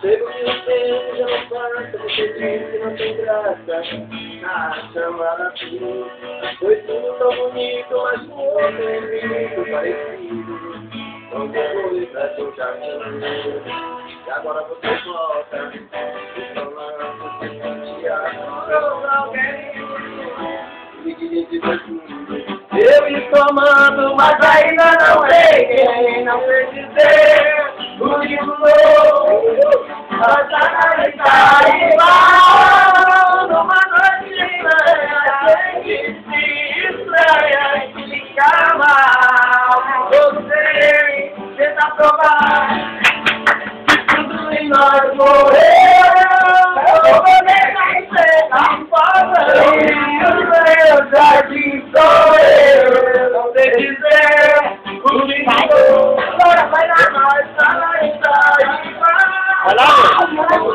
Percebo que o tempo já não passa, você diz que não tem graça. Chamada assim, foi tudo tão bonito, mas com outro muito parecido. Não devolvi pra seu jardim, e agora você volta, e falando que te adorou pra alguém. Me diz tudo. Eu estou amando, mas ainda não sei quem, não sei dizer o que mudou. Mas está igual numa noite estranha, que se estranha e fica mal. Você tenta provar que tudo em nós morreu. Eu vou deixar de ser tão forte, o meu jardim sou eu. Não sei dizer o que mudou. Agora vai na nós, ela está igual. Vai lá,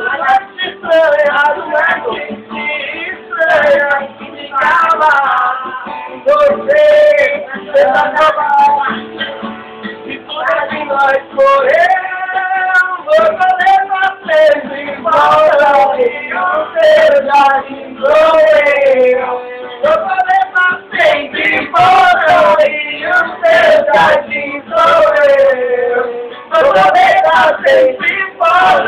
você vai acabar. Se tudo de nós correu, vou levar sempre embora. E o seu jardim sou eu. Vou levar sempre embora. E o seu jardim sou eu. Vou levar sempre embora.